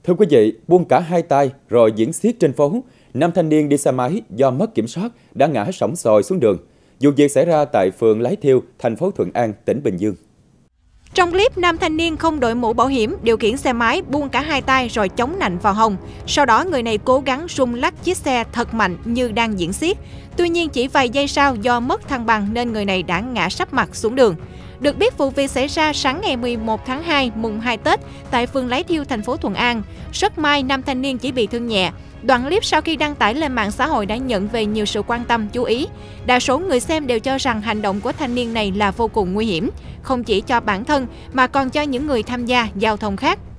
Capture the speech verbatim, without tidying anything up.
Thưa quý vị, buông cả hai tay rồi diễn xiết trên phố, nam thanh niên đi xe máy do mất kiểm soát đã ngã sõng soài xuống đường. Vụ việc xảy ra tại phường Lái Thiêu, thành phố Thuận An, tỉnh Bình Dương. Trong clip, nam thanh niên không đội mũ bảo hiểm, điều khiển xe máy buông cả hai tay rồi chống nạnh vào hông. Sau đó người này cố gắng rung lắc chiếc xe thật mạnh như đang diễn xiết. Tuy nhiên chỉ vài giây sau do mất thăng bằng nên người này đã ngã sấp mặt xuống đường. Được biết vụ việc xảy ra sáng ngày mười một tháng hai mùng hai Tết tại phường Lái Thiêu, thành phố Thuận An. Rất may nam thanh niên chỉ bị thương nhẹ. Đoạn clip sau khi đăng tải lên mạng xã hội đã nhận về nhiều sự quan tâm chú ý. Đa số người xem đều cho rằng hành động của thanh niên này là vô cùng nguy hiểm, không chỉ cho bản thân mà còn cho những người tham gia giao thông khác.